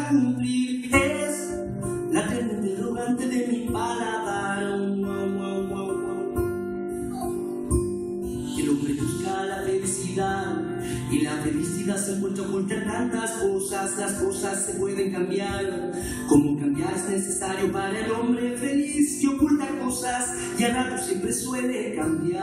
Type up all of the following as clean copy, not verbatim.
cumplir. Es la eterna interrogante de mi paladar. El hombre busca la felicidad y la felicidad se encuentra oculta en tantas cosas. Las cosas se pueden cambiar. Como cambiar es necesario para el hombre feliz que oculta cosas y al rato siempre suele cambiar.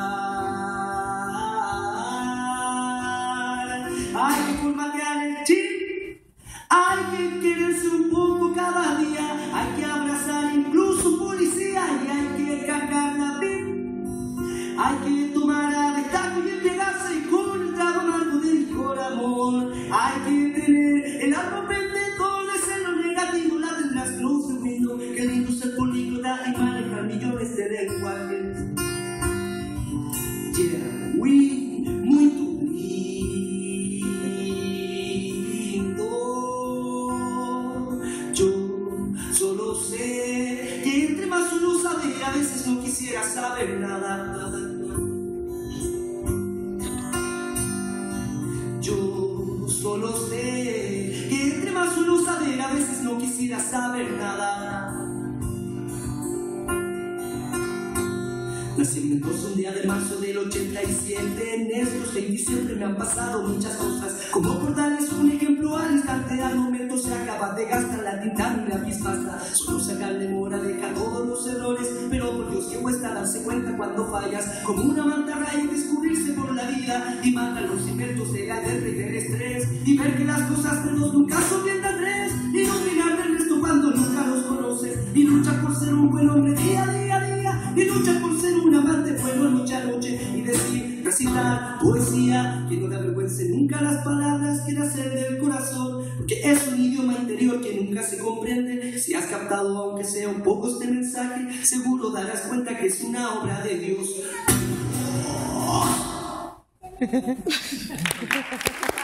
Hay que formatear el chip, hay que quererse un poco cada día, hay que abrazar incluso un policía y hay que cargar la vida. Hay que tomar a destaco y embriagarse y con el trago amargo del licor amor. Hay que tener el alma vendedor de ser lo negativo, la tendrás consumido. Qué lindo ser políglota y manejar millones de lenguajes. Yeah, muy lindo. Yo solo sé que entre más uno sabe, a veces no quisiera saber nada. Yo solo sé que entre más uno sabe, a veces no quisiera saber nada. Nací en Mendoza un día de marzo del 87. En estos 27 me han pasado muchas cosas. Como por darles un ejemplo, al instante, al momento se acaba de gastar la tinta y la pasta. Solo sacar demora, deja todos los errores, pero por Dios que cuesta darse cuenta cuando fallas. Como una mantarraya y descubrirse por la vida y matar los inventos de la guerra y del estrés. Y ver que las cosas de dos nunca son bien de tres. Y no mirar del resto cuando nunca los conoces. Y luchar por ser un buen hombre día a día. Y luchar por ser un amante bueno noche a noche. Y decir, recitar poesía, que no te avergüence nunca las palabras, que nacer del corazón, porque es un idioma interior que nunca se comprende. Si has captado aunque sea un poco este mensaje, seguro darás cuenta que es una obra de Dios.